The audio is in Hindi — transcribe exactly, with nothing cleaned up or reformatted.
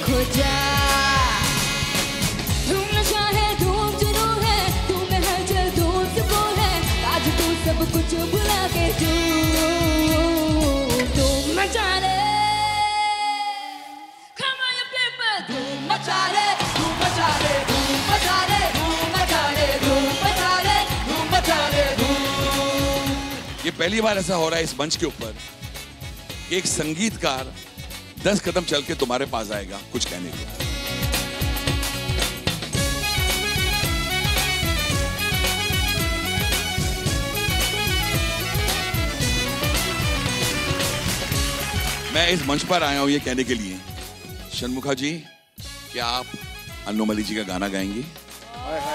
खो जा। धूम नशा है, धूम जुनू है, धूम में हलचल, धूम सुकून है, आज तू सब कुछ भुला के तू धूम मचा ले। Come on you people, धूम मचा ले, धूम मचा ले, धूम मचा ले, धूम मचा ले, धूम मचा ले, धूम मचा ले, धूम। ये पहली बार ऐसा हो रहा है इस मंच के ऊपर कि एक संगीतकार दस कदम चल के तुम्हारे पास आएगा कुछ कहने को। मैं इस मंच पर आया हूं ये कहने के लिए, षणमुखा जी क्या आप अन्नू मलिक जी का गाना गाएंगी?